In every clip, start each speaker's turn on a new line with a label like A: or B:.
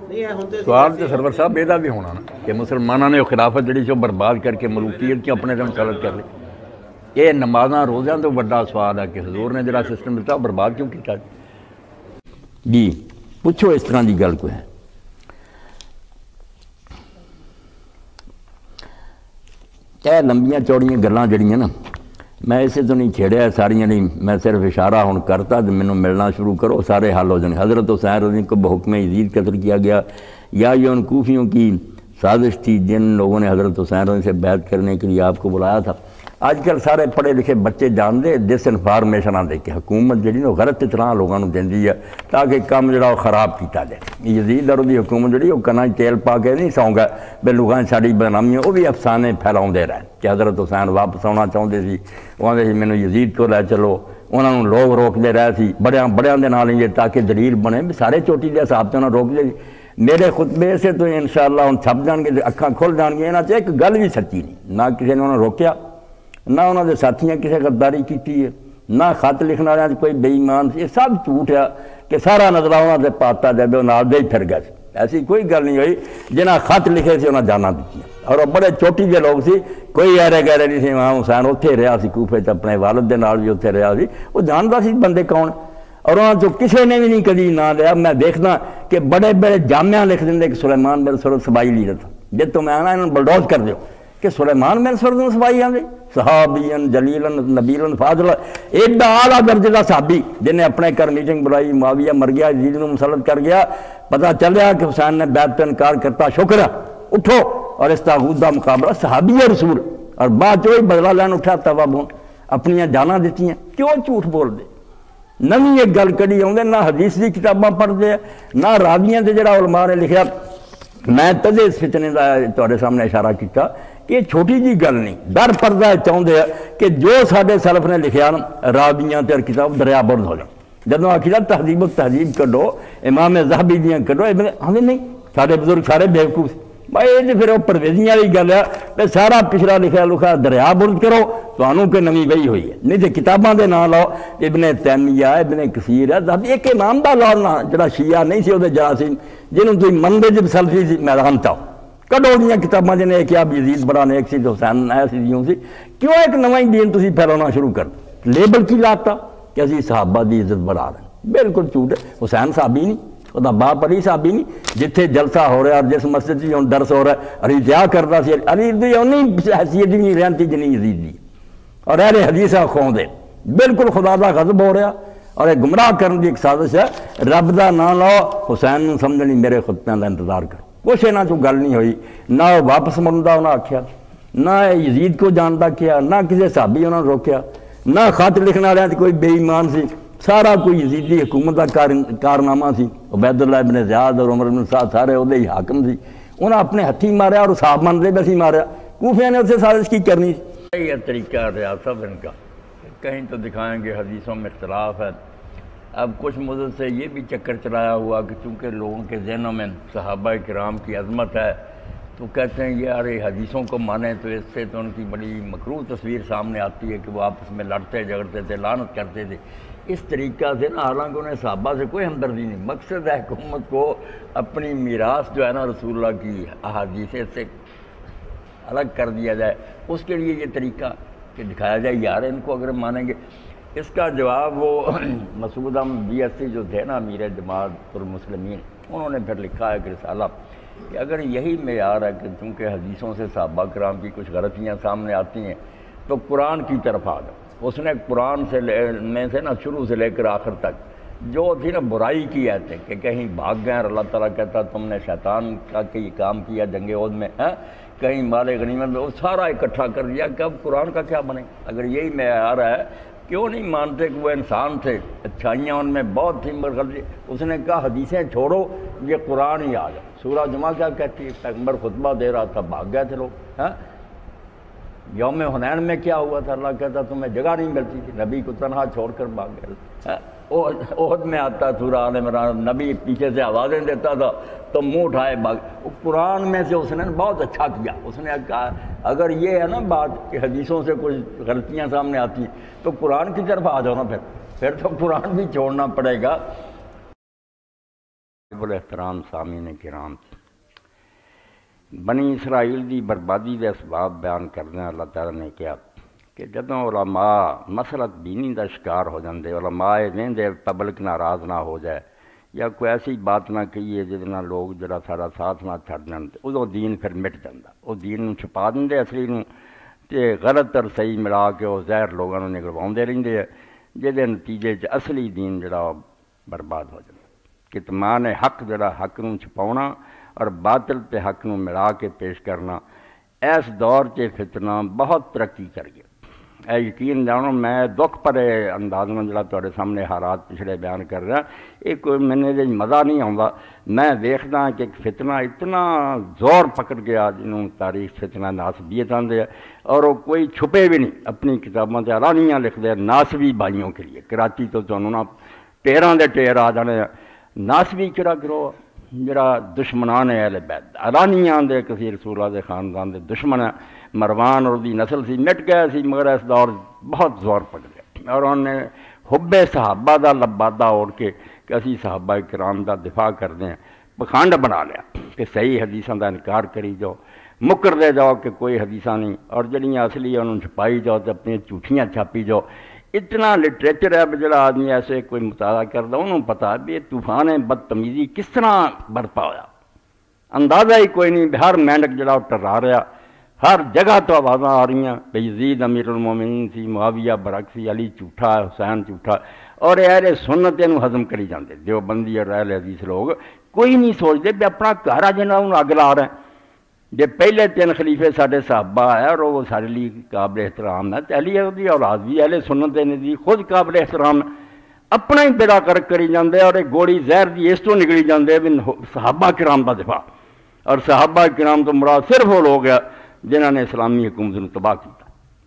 A: سوال تو سرور صاحب یہ بھی ہونا نا کہ مسلمانوں نے خلافت جڑی سے برباد کر کے ملوکیت کی اپنے دم سلط کر لی. یہ نمازاں روزیاں تو بڑا سوال ہے کہ حضور نے جڑا سسٹم دیتا برباد کیوں کیتا جی پوچھو اس طرح کی گل کوئی ہے. یہ لمبیاں چوڑیاں گلاں جڑیاں نا میں اسے تو نہیں چھیڑیا ساریاں نہیں, میں صرف اشارہ ہوں کرتا تو مینوں ملنا شروع کرو سارے حل ہو جانے. حضرت حسین رضی کو بحکم یزید قتل کیا گیا. یا یہ ان کوفیوں کی سازش تھی جن لوگوں نے حضرت حسین رضی سے بیعت کرنے کے لیے آپ کو بلایا تھا. آج کل سارے پڑھے لکھے بچے جان دے ڈس انفارمیشن دے کہ حکومت جڑی نا غلط اطلاع لوگوں کو دیندی ہے تاکہ کام جڑا وہ خراب کیتا جائے. یزید اور دی حکومت جڑی وہ کنا تیل پا کے نہیں سو گا بے لوگاں ساری بدنامی وہ بھی افسانے پھیلاؤندے رہے کہ حضرت حسین واپس آنا چاہتے سی. وہ آدھے سی مینوں یزید کو لے چلو. انہوں نے لوگ روکتے رہے سی بڑیاں دے نال یہ تاکہ دلیل بنے بھی سارے چوٹی دے حساب سے انہوں نے روک دے. میرے خطبے سے تو انشاءاللہ ہن چھپ جان گے اکھاں کھل جان گے. انہاں ایک گل بھی سچی نہیں, نہ کسی نے انہوں نے روکیا نہ انہوں نے ساتھیاں کسی غداری کی ہے نہ خط لکھنے والے کوئی بے ایمان. یہ سب جھوٹ ہے کہ سارا نظرہ انہوں نے پاتا جب وہ نال دے ہی پھر گئے. ایسی کوئی گل نہیں ہوئی. جنہیں خط لکھے سے انہیں جانا دیتی اور وہ بڑے چوٹی کے لوگ سی. کوئی ایرے گہرے نہیں سی. امام حسین اتنے رہا سی کوفے اپنے والد دے نال بھی اتنے رہا سی. وہ جانتا سی بندے کون اور انہوں نے کسی نے بھی نہیں کدی نہ لیا. میں دیکھنا کہ بڑے بڑے جامعہ لکھ دیں کہ سلیمان بن سرد سبائی لیڈر تھا. جب تو میں آنا انہوں نے بلڈوز کر دیو کہ سلیمان بن سرد سبائی آدھے صحابین جلیلن نبیلن فاضل ایڈا اعلیٰ درجے کا صحابی جنہیں اپنے گھر میٹنگ بلائی. معاویہ مر گیا یزید کو مسلط کر گیا. پتہ چلیا کہ حسین نے بیعت پہ انکار کرتا. شکر ہے اٹھو اور اس طاغوت کا مقابلہ صحابی رسول اور بعد چوئی بدلہ لین اٹھا توا بون اپنی جانا دیتی ہیں. کیوں جھوٹ بول دے نویں ایک گل کڑی آؤں نہ حدیث کی کتاباں پڑھتے ہیں نہ راویاں سے جڑا علماء نے لکھا. میں تدے اس فتنے کا تھوڑے سامنے اشارہ کیتا کہ یہ چھوٹی جی گل نہیں. در پردہ چاہتے ہیں کہ جو سارے سلف نے لکھا راویاں تے کتاب دریا برد ہو جائے. جدوں آخی تہذیب و تہذیب کڈو امام ذہبی دیاں کڈو ہمیں نہیں سارے بزرگ سارے بیوقوف بھائی. یہ پھر وہ پرویزیاں والی گل ہے کہ سارا پچھلا لکھا لکھا دریا برد کرو تو کہ نویں وہی ہوئی ہے. نہیں تو کتاباں دے نام لو ابن تیمیہ ابن کثیر ہے ذہبی ایک امام دا لو نہ جڑا شیعہ نہیں سی وہ جراثیم جنہوں تھی منگے جب سلفی سی میدان چاہو کڈو دیاں کتاباں جنہیں ایک یا یزید بڑا نیک سی تو حسین ایسی دیوں سی. کیوں ایک نواں دین تسی پھیلانا شروع کر لیبل کی لاتا کہ اسی صحابہ دی عزت بڑھا رہے ہیں. بالکل جھوٹ ہے. حسین صحابی نہیں وہ باپ علی صحابی نہیں. جتھے جلسہ ہو رہا اور جس مسجد سے درس ہو رہا ہے علی دیا کرتا سی. علی دی انہیں حیثیت نہیں رہتی جنہیں یزید دی اور اہل حدیث خون دے بالکل خدا دا غضب ہو رہا اور ایک گمراہ کرنے کی ایک سازش ہے. رب دا نام لو حسین نوں سمجھنی میرے خطبے کا انتظار کر. کچھ یہاں چ گل نہیں ہوئی. نہ وہ واپس مڑتا انہیں آخیا نہ یزید کو جانتا کیا نہ کسی صحابی انہوں نے روکیا نہ خط لکھنے والے کوئی بے ایمان سی. سارا کوئی یزیدی حکومت کا کارنامہ سی. عبید اللہ ابن زیاد اور عمر بن سعد سارے وہ ہی حاکم سی. انہیں اپنے ہتھی ماریا اور صاحب منتے بھی ماریا. کوفیہ نے اسے سازش کی کرنی. یہ طریقہ ریاست ان کا کہیں تو دکھائیں گے حدیثوں میں اختلاف ہے. اب کچھ مدت سے یہ بھی چکر چلایا ہوا کہ چونکہ لوگوں کے ذہنوں میں صحابہ کرام کی عظمت ہے تو کہتے ہیں یار حدیثوں کو مانیں تو اس سے تو ان کی بڑی مکروہ تصویر سامنے آتی ہے کہ وہ آپس میں لڑتے جھگڑتے تھے لعنت کرتے تھے. اس طریقہ سے نا حالانکہ انہیں صحابہ سے کوئی ہمدردی نہیں. مقصد ہے حکومت کو اپنی میراث جو ہے نا رسول اللہ کی احادیث سے الگ کر دیا جائے. اس کے لیے یہ طریقہ کہ دکھایا جائے یار ان کو اگر مانیں گے. اس کا جواب وہ مسعود احمد BSc جو تھے نا امیر جماعت المسلمین انہوں نے پھر لکھا ہے کہ رسالہ کہ اگر یہی معیار ہے کہ چونکہ حدیثوں سے صحابہ کرام کی کچھ غلطیاں سامنے آتی ہیں تو قرآن کی طرف آ جاؤ. اس نے قرآن میں سے نا شروع سے لے کر آخر تک جو تھی نا برائی کی آیتیں کہ کہیں بھاگ گئے اور اللہ تعالیٰ کہتا تم نے شیطان کا کہ یہ کام کیا جنگ احد میں کہیں مال غنیمت میں وہ سارا اکٹھا کر دیا کہ اب قرآن کا کیا بنے. اگر یہی معیار ہے کیوں نہیں مانتے کہ وہ انسان تھے اچھائیاں ان میں بہت تھیں مگر غلطی. اس نے کہا حدیثیں چھوڑو یہ قرآن ہی آ جائے. سورہ جمعہ کیا کہتی ہے پیغمبر خطبہ دے رہا تھا بھاگ گئے تھے لوگ. یوم حنین میں کیا ہوا تھا اللہ کہتا تمہیں جگہ نہیں ملتی تھی نبی کو تنہا چھوڑ کر بھاگ گئے. احد میں آتا سورہ آل عمران نبی پیچھے سے آوازیں دیتا تھا تو منہ اٹھائے بھاگ. قرآن میں سے اس نے بہت اچھا کیا. اس نے کہا اگر یہ ہے نا بات کہ حدیثوں سے کچھ غلطیاں سامنے آتی ہیں تو قرآن کی طرف آ جاؤ نا. پھر تو قرآن بھی چھوڑنا پڑے گا. بڑے احترام سامعین کرام، بنی اسرائیل دی بربادی دے اسباب بیان کردے اللہ تعالیٰ نے کہا کہ جدوں علماء مسلط دینی دا شکار ہو جاندے، علماء ویندے پبلک ناراض نہ ہو جائے یا کوئی ایسی بات نہ کہیے جس نال لوگ جڑا سارا ساتھ نہ چھڈ جان، ادوں دین پھر مٹ جاندا، وہ دین نوں چھپا دندے اصلی نوں تے غلط اور صحیح ملا کے وہ زہر لوگاں نوں نگلواندے رہندے ہیں، جہدے نتیجے چ اصلی دین جڑا برباد ہو جاندا۔ کتمان حق جڑا حق نوں چھپاونا اور باطل تے حق نوں ملا کے پیش کرنا، اس دور چ فتنہ بہت ترقی کر گیا۔ اے یقین جانو میں دکھ پرے انداز میں جڑا تواڈے سامنے حالات پچھڑے بیان کر رہا، یہ کوئی میں مزہ نہیں آتا، میں دیکھدا کہ ایک فتنہ اتنا زور پکڑ گیا جنہوں تاریخ فتنہ ناسبیت آندے اور وہ کوئی چھپے بھی نہیں، اپنی کتابوں سے اعلانیاں لکھ دے ناسبی بھائیوں کے لیے۔ کراچی تو تمہیں نا ٹیراں دے ٹیر آ جانے، ناسبی کہڑا گروہ جڑا دشمنان اہل بیت اعلانیاں دے کسی رسولہ دے خاندان دے دشمن ہے، مروان اور دی نسل سی مٹ گئے سی، مگر اس دور بہت زور پڑ گیا اور انہوں نے حب صحابہ دا لبادہ اوڑ کے کہ اسی صحابہ کرام دا دفاع کر دیں، پکھانڈ بنا لیا کہ صحیح حدیثاں دا انکار کری جاؤ، مکر دے جاؤ کہ کوئی حدیثاں نہیں، اور جڑیاں اصلی انہوں چھپائی جاؤ تو اپنی جھوٹیاں چھاپی جاؤ۔ اتنا لٹریچر ہے جڑا آدمی ایسے کوئی مطالعہ کرتا انہوں پتا بھی یہ طوفان بدتمیزی کس طرح برپا ہوا، اندازہ ہی کوئی نہیں۔ ہر مینڈک جڑا ٹرا رہا، ہر جگہ تو آوازاں آ رہی ہیں بھئی یزید امیر المومنین سی، معاویہ برعکس سی، علی جھوٹا، حسین جھوٹا، اور اہل سنت انہوں ہضم کری جاندے، دیوبندی اور اہل حدیث لوگ کوئی نہیں سوچتے بھی اپنا گھر آ جانا انہوں اگ لا رہے ہیں۔ جے پہلے 3 خلیفے ساڈے صحابہ ہے اور وہ سارے لیے قابل احترام ہے، علی دی اولاد بھی اہل سنت دی خود قابل احترام ہے، اپنا ہی بیڑا کرک کری جاندے اور ایک گوڑی زہر دی اس تو نکلی جاندے بھی صحابہ کرام دا دفاع، اور صحابہ کرام تو مراد صرف وہ لوگ ہے جنہوں نے اسلامی حکومت کو تباہ کیا،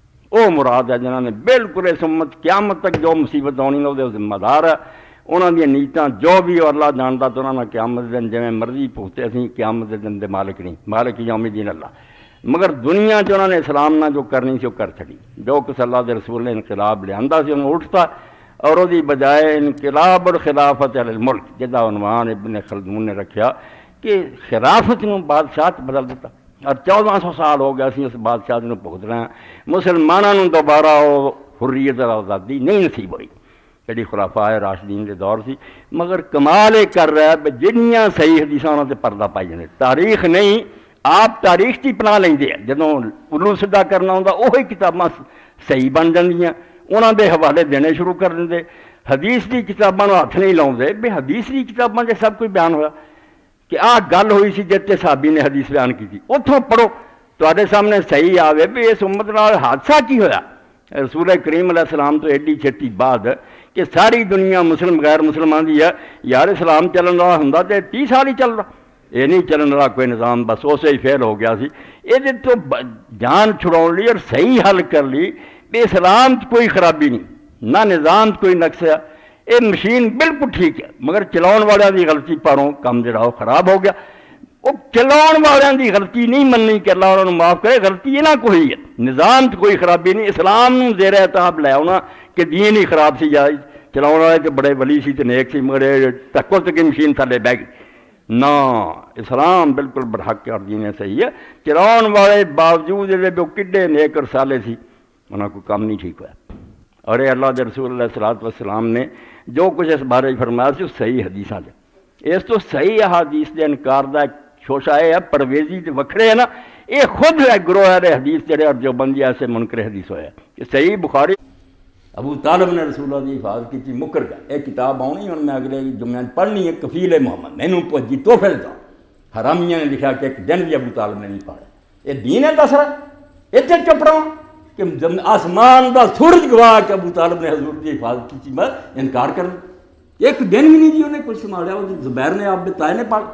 A: وہ مراد ہے جنہوں نے بالکل اس امت قیامت تک جو مصیبت آنی وہ ذمہ دار ہے، انہوں نے نیتاں جو بھی اور اللہ جانتا تو انہوں نے قیامت دن جویں مرضی پوچھتے اسی قیامت دن دے مالک نہیں، مالک یوم الدین اللہ، مگر دنیا جو انہوں نے اسلام نہ جو کرنی سی وہ کر چھڑی، جو کچھ اللہ دے رسول نے انقلاب لیا سی انہوں اٹھتا اور وہ دی بجائے انقلاب اور خلافت علی الملک جدا عنوان ابن خلدون نے رکھیا کہ خلافت نوں بادشاہت بدل دیتا، اور 1400 سال ہو گیا اسی اس بادشاہت نوں بھگت رہے ہیں، مسلمانوں نوں دوبارہ وہ حریت اور آزادی نہیں نصیب ہوئی جڑی خلفائے راشدین دے دور سی، مگر کمال یہ کر رہا ہے جنیاں صحیح حدیثاں انہاں تے پردہ پائی جاندے، تاریخ نہیں آپ تاریخ دی پناہ لیندے ہیں، جدوں الو سدھا کرنا ہوندا وہی کتاباں صحیح بن جاندیاں، انہاں دے حوالے دینے شروع کر دندے، حدیث دی کتاباں نوں ہاتھ نہیں لاؤندے بھی حدیث دی کتاباں دے سب کچھ بیان ہویا کہ گل ہوئی سی جتے صحابی نے حدیث بیان کی تھی، اتھوں پڑھو تواڈے سامنے صحیح آوے بھی اس امت نال حادثہ کی ہویا۔ رسول کریم علیہ السلام تو ایڈی چھتی بعد کہ ساری دنیا مسلم غیر مسلمان دی ہے، یار اسلام چلن والا ہوندا تے 30 سال ہی چل رہا، یہ نہیں چلن والا کوئی نظام، بس اسے ہی فیل ہو گیا سی۔ یہ تو جان چھڑاؤ لی اور صحیح حل کر لی کہ اسلام کوئی خرابی نہیں، نہ نظام کوئی نقص ہے، یہ مشین بالکل ٹھیک ہے، مگر چلاؤن والوں کی غلطی پاروں کم جڑا وہ خراب ہو گیا۔ وہ چلاؤن والوں کی غلطی نہیں مننی کہ اللہ انہوں معاف کرے، غلطی یہ نہ کوئی ہے، نظام کوئی خرابی نہیں، اسلام نوں زیر اعتاب لے آنا کہ دین ہی خراب سی یا چلاؤن والے تو بڑے ولی سی تے نیک سی، مگر ٹکر تک مشین تھلے بہ گئی، نہ اسلام بالکل برحق اور دین صحیح ہے۔ چلاؤن والے باوجود وہ کڈے نیک اور صالح سی، انہوں کو کام نہیں ٹھیک ہوا، اور یہ اللہ دے رسول علیہ الصلوۃ والسلام نے جو کچھ اس بارے فرمایا سی صحیح حدیثاں دے، اس تو صحیح احادیث دے انکار دا شوشہ ہے پرویزی دے وکھرے ہے نا، یہ خود ہے گروہ اہل حدیث جڑے اور جو بندی ایسے منکر حدیث ہوئے کہ صحیح بخاری ابو طالب نے رسول اللہ دی حفاظت کی تھی، مکر گیا، ایک کتاب آنی اور میں اگلے جمعے پڑھنی ہے، کفیل محمد مینوں پہنچی تحفے دا، حرامیہ نے لکھا کہ ایک دن بھی ابو طالب نے نہیں پڑھا، یہ دین ہے دس رہا، اتنے چپ رہا کہ آسمان دا سورج گواہ کہ ابو طالب نے حضور دی حفاظت کی تھی، میں انکار کر ایک دن بھی نہیں جی انہیں کچھ سنبھالیا، زبیر نے آپ بتائے نے پڑھ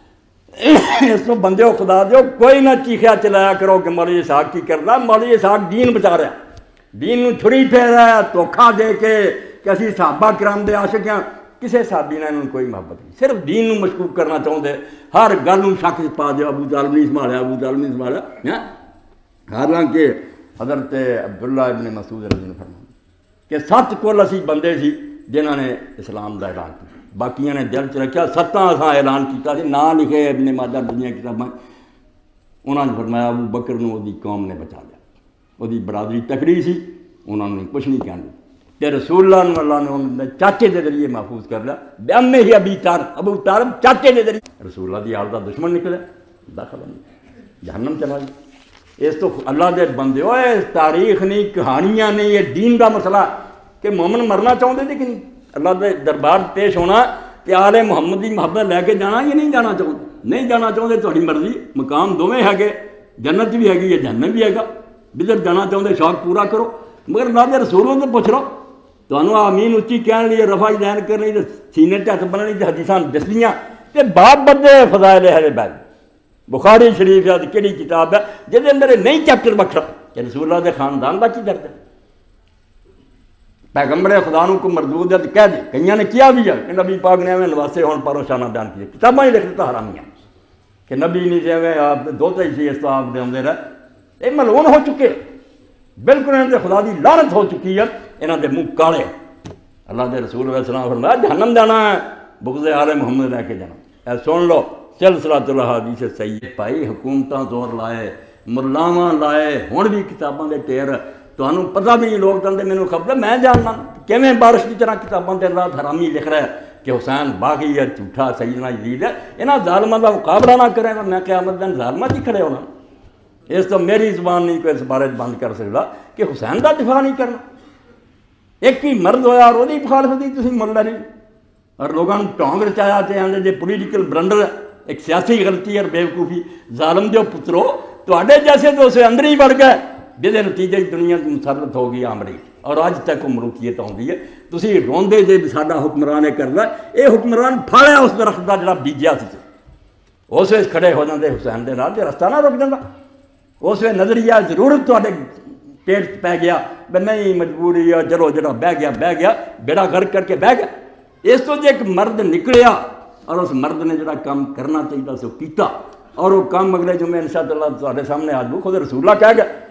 A: اس کو بندے ہو خدا دیو کوئی نہ چیخیا چلایا کرو کہ مولوی اسحاق کی کرنا، مولوی اسحاق دین بچا رہا، دین نوں چھری پھیر رہا ہے دھوکھا دے کے کہ اسی صحابہ کرام دے عاشق ہیں، کسے صحابی نے انہوں کوئی محبت نہیں، صرف دین نوں مشکوک کرنا چاہتے، ہر گل نوں شک پا دیا ابو طالب نہیں سنبھالیا، ابو طالب نہیں سنبھالیا، حالانکہ حضرت عبداللہ ابن مسعود رضی اللہ عنہ فرماتے کہ 7 کل اسی بندے سی جنہوں نے اسلام دا اعلان کیا، باقیاں نے دل چ رکھا، 7 اساں اعلان کیتا سی، نا لکھے ابن ماجہ دنیا کتاباں، انہوں نے فرمایا ابو بکر نو وہ قوم نے بچا لیا، وہ برادری تکڑی سی، انہوں نے کچھ نہیں کہنا، تے رسول اللہ نے انہوں نے چاچے دے ذریعے محفوظ کر لیا، بیامے ہی ابو طالب چاچے دے ذریعے رسول اللہ دی حال دا دشمن نکلے، داخل نہیں جہنم چلا گیا۔ اس تو اللہ دے بندے ہوئے، تاریخ نہیں، کہانیاں نہیں، یہ دین دا مسئلہ کہ مومن مرنا چاہتے تھے کہ نہیں، اللہ دے دربار پیش ہونا کہ آل محمد دی محبت لے کے جانا یا نہیں جانا چاہتے، نہیں جانا چاہتے تھوڑی مرضی، مقام دونوں ہے، جنت بھی ہے یا جہنم بھی ہے، جدھر جانا چاہتے شوق پورا کرو، مگر اللہ دے رسولوں سے پوچھ لو، تمہیں آمین اچھی کہنے لیے، رفع دین کرنی، سینے تے ہاتھ بننی، حدیثاں دسنیاں، تے باب بدے فضائل اہل بیت، بخاری شریف ہے کہڑی کتاب ہے جہدے اندر نہیں چیپٹر بکھرا کہ رسول اللہ دے خاندان کا کی درد ہے، پیغمبر خدا کو مردود ہے تو کہہ دے، کئیاں نے کیا بھی ہے کہ نبی پاک نے ہمیں نواسے ہون پاروں شانہ بیان کیے، کتاباں ہی لکھ دیتا حرامیاں کہ نبی نہیں سے ہمیں آپ دوتے ہی سی اس تو آپ دے ہوں دے رہے، یہ ملعون ہو چکے، بالکل انہوں نے خدا دی لعنت ہو چکی ہے، انہوں نے منہ کالے، اللہ دے رسول علیہ السلام فرمایا جہنم جانا ہے، بغض آل محمد لے کے جانا، اے سن لو سلسلہ الحدیث صحیح پائی، حکومتاں زور لائے، ملاواں لائے، ہن بھی کتاباں دے ٹیر، تمہیں پتہ بھی نہیں، لوگ کہتے مینوں خبر میں جاننا کیویں بارش کی طرح کتاباں تے اللہ حرامی لکھ رہا ہے کہ حسین باغی ہے، جھوٹا سیدنا یزید ہے، انہاں ظالماں دا مقابلہ نہ کریں، میں قیامت دن ظالماں ہی کھڑے ہونا، اس تو میری زبان نہیں کوئی اس بارے بند کر سکتا کہ حسین دا دفاع نہیں کرنا، ایک ہی مرد ہویا اور وہی مخالفت ہی تسی مل رہے، اور لوگوں ٹونگ رچایا تے آندے جے پولیٹیکل برنڈر ہے، ایک سیاسی غلطی اور بیوقوفی، ظالم جو پترو تواڈے جیسے تو اسے اندر ہی بڑھ گئے، جہدے نتیجے دنیا مسلط ہو گئی امریکہ، اور اج تک ملوکیت آتی ہے، تسی روندے جے ساڈا حکمران ہے کردا، یہ حکمران پھاڑیا اس درخت دا جڑا بیجیا سی، اس ویلے کھڑے ہو جاندے حسین دے نال تے رستہ نہ رک جاندا، اس ویلے نظریہ ضرورت تواڈے پیٹ پہ گیا، نہیں مجبوری ہے، چلو جڑا بہ گیا بیڑا غرق کر کے بہ گیا، اس تو جے ایک مرد نکلیا اور اس مرد نے جڑا کام کرنا چاہیے سو کیتا، اور وہ کام اگلے جمعے انشاءاللہ تواڈے سامنے آج خود رسول اللہ کہہ گیا